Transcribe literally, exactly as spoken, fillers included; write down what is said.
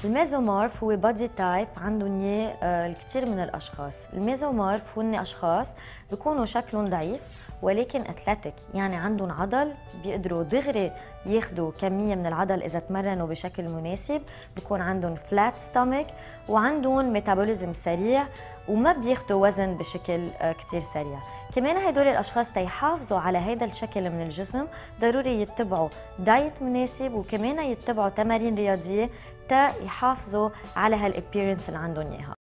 الميزومورف هو بادي تايب عندهم اياه آه، الكثير من الاشخاص. الميزومورف هن اشخاص بيكونوا شكلهم ضعيف ولكن اثليتيك، يعني عندهم عضل بيقدروا دغري ياخذوا كميه من العضل اذا تمرنوا بشكل مناسب، بيكون عندهم فلات ستومك وعندهم ميتابوليزم سريع وما بياخذوا وزن بشكل آه، كثير سريع. كمان هدول الاشخاص تيحافظوا على هذا الشكل من الجسم ضروري يتبعوا دايت مناسب وكمان يتبعوا تمارين رياضيه تا يحافظوا على هالابيرنس اللي عندهم اياها.